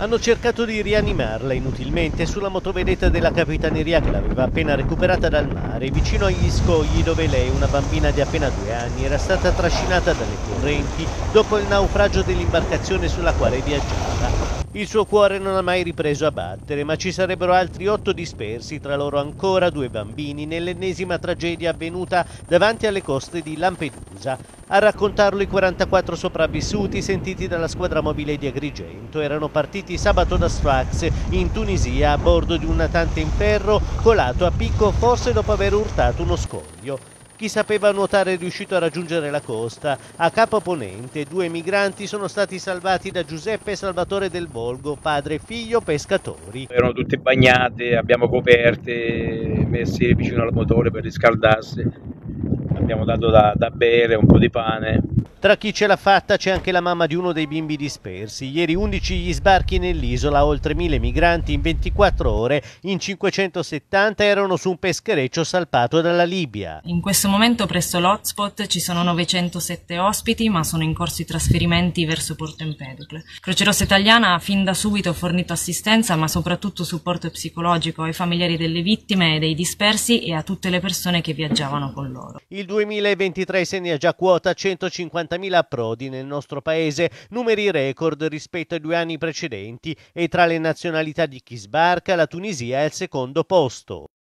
Hanno cercato di rianimarla inutilmente sulla motovedetta della Capitaneria che l'aveva appena recuperata dal mare, vicino agli scogli dove lei, una bambina di appena 2 anni, era stata trascinata dalle correnti dopo il naufragio dell'imbarcazione sulla quale viaggiava. Il suo cuore non ha mai ripreso a battere, ma ci sarebbero altri 8 dispersi, tra loro ancora 2 bambini, nell'ennesima tragedia avvenuta davanti alle coste di Lampedusa. A raccontarlo i 44 sopravvissuti sentiti dalla squadra mobile di Agrigento erano partiti sabato da Sfax, in Tunisia, a bordo di un natante in ferro colato a picco forse dopo aver urtato uno scoglio. Chi sapeva nuotare è riuscito a raggiungere la costa. A Capo Ponente 2 migranti sono stati salvati da Giuseppe e Salvatore del Volgo, padre e figlio pescatori. Erano tutti bagnati, abbiamo coperte, messi vicino al motore per riscaldarsi, abbiamo dato da bere, un po' di pane. Tra chi ce l'ha fatta c'è anche la mamma di uno dei bimbi dispersi. Ieri 11 gli sbarchi nell'isola, oltre 1000 migranti in 24 ore, in 570 erano su un peschereccio salpato dalla Libia. In questo momento presso l'hotspot ci sono 907 ospiti, ma sono in corso i trasferimenti verso Porto Empedocle. Croce Rossa Italiana ha fin da subito fornito assistenza, ma soprattutto supporto psicologico ai familiari delle vittime e dei dispersi e a tutte le persone che viaggiavano con loro. Il 2023 segna già quota 150.000 approdi nel nostro paese, numeri record rispetto ai 2 anni precedenti, e tra le nazionalità di chi sbarca la Tunisia è al secondo posto.